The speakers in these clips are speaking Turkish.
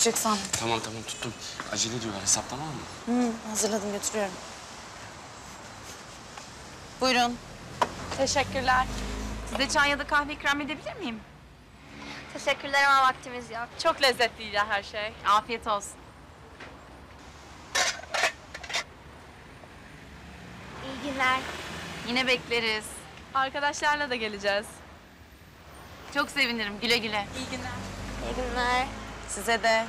tutacak sandım. Tamam tuttum. Acele ediyorlar. Hesap tamam mı? Hazırladım, götürüyorum. Buyurun. Teşekkürler. Size çay ya da kahve ikram edebilir miyim? Teşekkürler ama vaktimiz yok. Çok lezzetliydi her şey. Afiyet olsun. İyi günler. Yine bekleriz. Arkadaşlarla da geleceğiz. Çok sevinirim. Güle güle. İyi günler. İyi günler. Size de.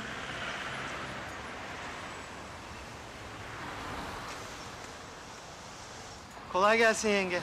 Kolay gelsin yenge.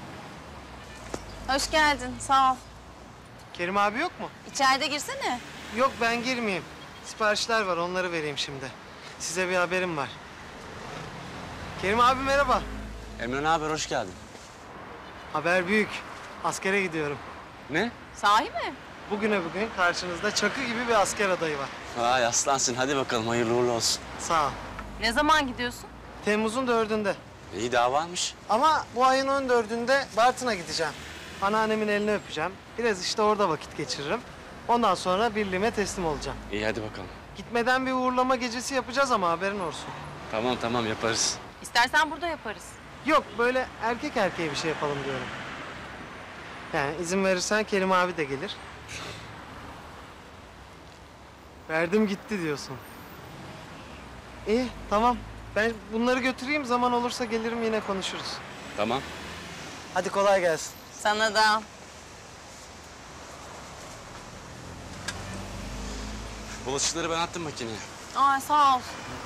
Hoş geldin, sağ ol. Kerim abi yok mu? İçeride girsene. Yok ben girmeyeyim. Siparişler var onları vereyim şimdi. Size bir haberim var. Kerim abi merhaba. Emre ne haber? Hoş geldin. Haber büyük. Askere gidiyorum. Ne? Sahi mi? Bugün karşınızda Çakı gibi bir asker adayı var. Vay aslansın. Hadi bakalım. Hayırlı uğurlu olsun. Sağ ol. Ne zaman gidiyorsun? Temmuz'un 4'ünde. İyi daha varmış. Ama bu ayın 14'ünde Bartın'a gideceğim. Anneannemin elini öpeceğim. Biraz işte orada vakit geçiririm. Ondan sonra birliğime teslim olacağım. İyi hadi bakalım. Gitmeden bir uğurlama gecesi yapacağız ama haberin olsun. Tamam yaparız. İstersen burada yaparız. Yok böyle erkek erkeğe bir şey yapalım diyorum. Yani izin verirsen Kerim abi de gelir. Verdim gitti diyorsun. İyi tamam. Ben bunları götüreyim zaman olursa gelirim yine konuşuruz. Tamam. Hadi kolay gelsin. Sana da. Bulaşıkları ben attım makineye. Aa, sağ ol.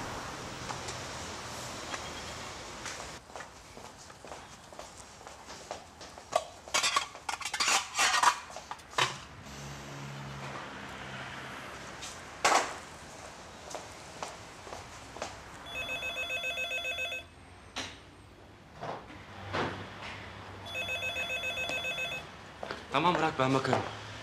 Tamam bırak ben bakarım.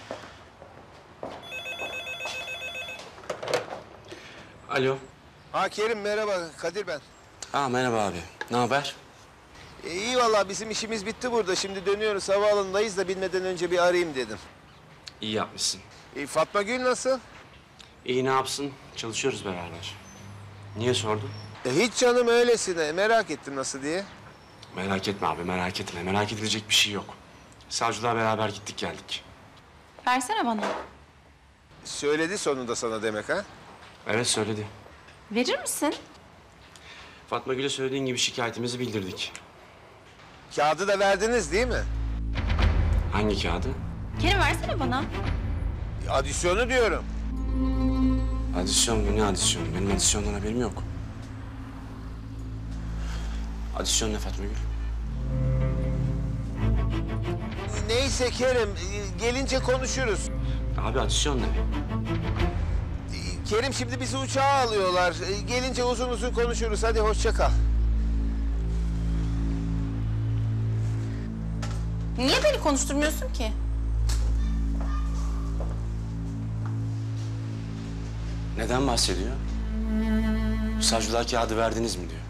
Alo. Ha Kerim merhaba, Kadir ben. Merhaba abi. Ne haber? İyi vallahi bizim işimiz bitti burada. Şimdi dönüyoruz havaalanındayız da bilmeden önce bir arayayım dedim. İyi yapmışsın. Fatma Gül nasıl? İyi ne yapsın? Çalışıyoruz beraber. Niye sordun? Hiç canım öylesine. Merak ettim nasıl diye. Merak etme abi merak etme. Merak edilecek bir şey yok. Savcılığa beraber gittik geldik. Versene bana. Söyledi sonunda sana demek ha? Evet söyledi. Verir misin? Fatma Gül'e söylediğin gibi şikayetimizi bildirdik. Kağıdı da verdiniz değil mi? Hangi kağıdı? Kerim versene bana. Adisyonu diyorum. Adisyon mu? Ne adisyon? Benim adisyondan haberim yok. Adisyon ne Fatma Gül? Neyse Kerim, gelince konuşuruz. Abi adisyon ne? Kerim şimdi bizi uçağa alıyorlar. Gelince uzun uzun konuşuruz. Hadi hoşça kal. Niye beni konuşturmuyorsun ki? Neden bahsediyor? Savcılığa kağıdı verdiniz mi diyor.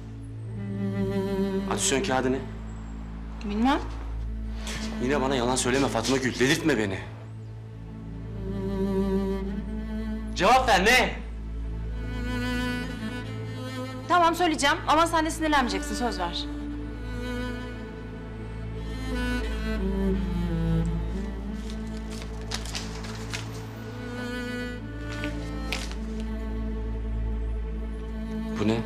Adisyon kağıdı ne? Bilmem. Yine bana yalan söyleme Fatma Gül. Delirtme beni. Cevap ver ne? Tamam söyleyeceğim ama sen de sinirlenmeyeceksin, söz ver. Bu ne?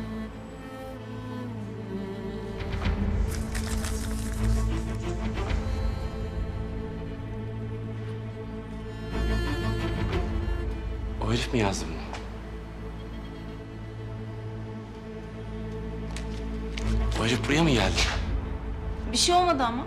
O herif mi yazdı bunu? O herif buraya mı geldi? Bir şey olmadı ama.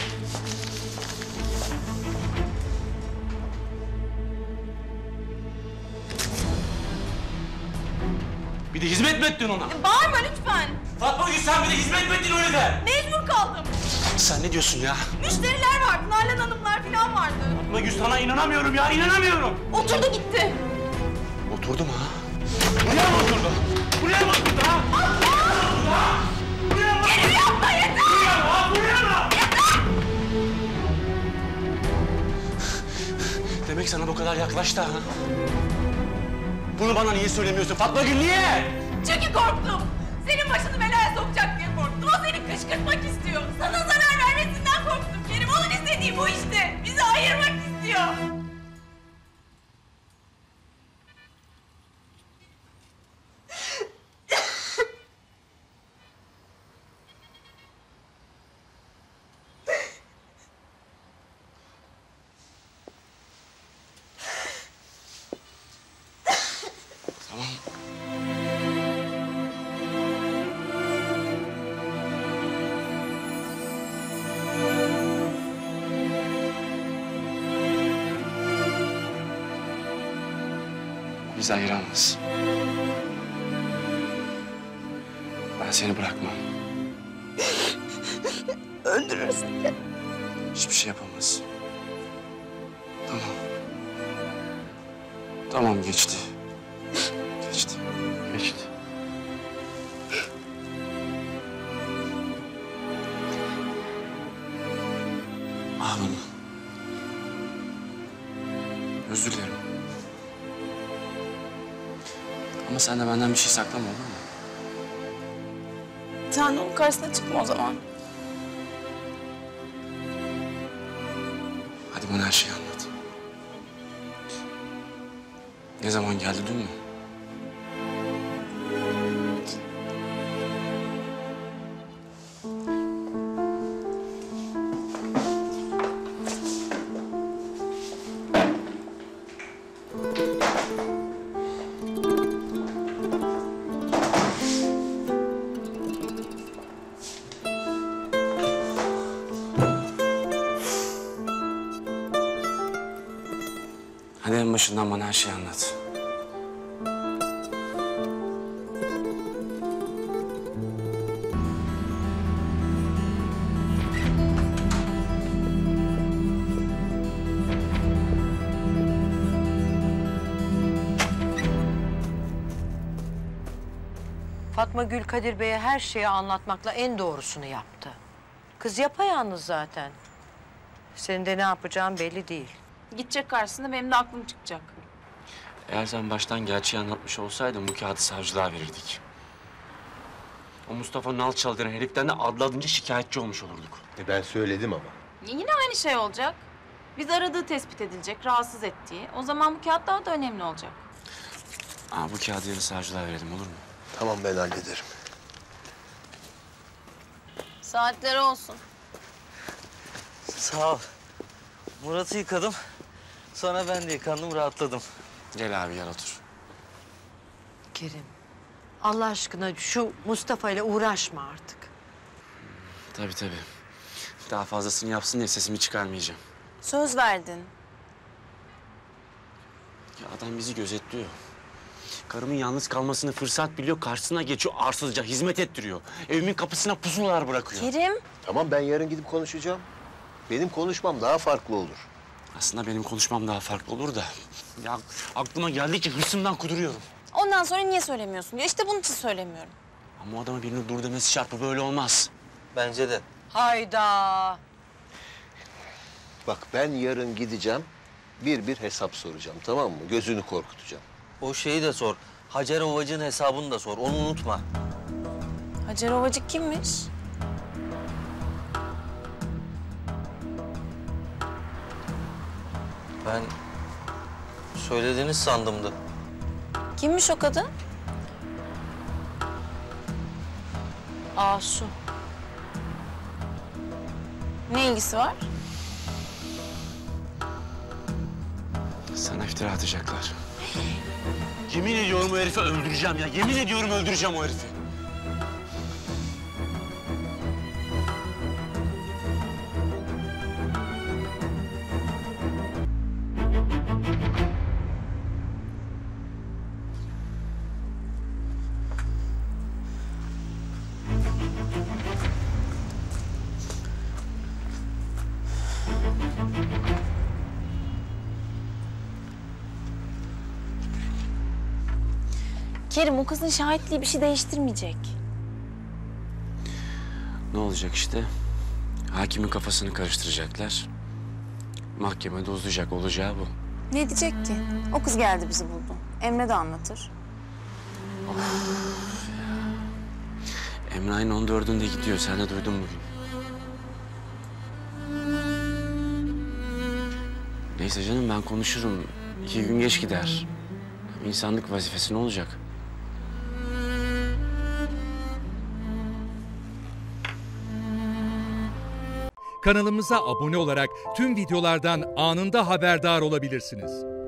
Bir de hizmet mi ettin ona? Bağırma lütfen. Fatma Gül sen bir de hizmet mi ettin öyle de? Mecbur kaldım. Sen ne diyorsun ya? Müşteriler vardı, Nalan Hanımlar falan vardı. Fatma Gül sana inanamıyorum ya, inanamıyorum. Oturdu gitti. Oturdu mu ha? Buraya mı oturdu? Buraya mı oturdu ha? Buraya mı? Kerim yapma yeter! Buraya mı? Ha? Buraya mı? Demek sana bu kadar yaklaştı ha? Bunu bana niye söylemiyorsun Fatma Gül, niye? Çünkü korktum. Senin başını belaya sokacak diye korktum. O seni kışkırtmak istiyor. Sana zarar vermesinden korktum Kerim. Onun istediği bu işte. Bizi ayırmak istiyor. Tamam. Bizi ayıramaz. Ben seni bırakmam. Öldürürsün. Hiçbir şey yapamaz. Tamam. Tamam, geçti. Geçti. Geçti. Ağlama. Özür dilerim. Ama sen de benden bir şey saklama, olur mu? Sen de onun karşısına çıkma o zaman. Hadi bana her şeyi anlat. Ne zaman geldi, dün mü? Hadi en başından bana her şeyi anlat. Fatma Gül Kadir Bey'e her şeyi anlatmakla en doğrusunu yaptı. Kız yapayalnız zaten. Senin de ne yapacağın belli değil. Gidecek karşısında benim de aklım çıkacak. Eğer sen baştan gerçeği anlatmış olsaydın bu kağıdı savcılığa verirdik. O Mustafa Nalçal denen heriften de adladınca şikayetçi olmuş olurduk. Ben söyledim ama. Yine aynı şey olacak. Biz aradığı tespit edilecek, rahatsız ettiği. O zaman bu kağıt daha da önemli olacak. Bu kağıdı yarın savcılığa verelim, olur mu? Tamam, ben hallederim. Saatleri olsun. Sağ ol. Murat'ı yıkadım. Sonra ben de yıkandım, rahatladım. Gel abi, gel otur. Kerim, Allah aşkına şu Mustafa ile uğraşma artık. Tabii tabii. Daha fazlasını yapsın diye sesimi çıkarmayacağım. Söz verdin. Ya adam bizi gözetliyor. Karımın yalnız kalmasını fırsat biliyor, karşısına geçiyor, arsızca hizmet ettiriyor. Evimin kapısına pusulalar bırakıyor. Kerim. Tamam, ben yarın gidip konuşacağım. Benim konuşmam daha farklı olur. Aslında benim konuşmam daha farklı olur da... Ya aklıma geldikçe hırsımdan kuduruyorum. Ondan sonra niye söylemiyorsun diyor. İşte bunun için söylemiyorum. Ama o adama birinin dur demesi şart, bu böyle olmaz. Bence de. Hayda. Bak, ben yarın gideceğim, bir hesap soracağım, tamam mı? Gözünü korkutacağım. O şeyi de sor. Hacer Ovacı'nın hesabını da sor. Onu unutma. Hacer Ovacık kimmiş? Ben söylediğiniz sandımdı. Kimmiş o kadın? Asu. Ne ilgisi var? Sana iftira atacaklar. Yemin ediyorum o herifi öldüreceğim ya. Yemin ediyorum öldüreceğim o herifi. Kerim, o kızın şahitliği bir şey değiştirmeyecek. Ne olacak işte? Hakimin kafasını karıştıracaklar. Mahkemede uzayacak, olacağı bu. Ne diyecek ki? O kız geldi bizi buldu. Emre de anlatır. Emre ayın 14'ünde gidiyor. Sen de duydun bugün. Neyse canım ben konuşurum. 2 gün geç gider. İnsanlık vazifesi ne olacak? Kanalımıza abone olarak tüm videolardan anında haberdar olabilirsiniz.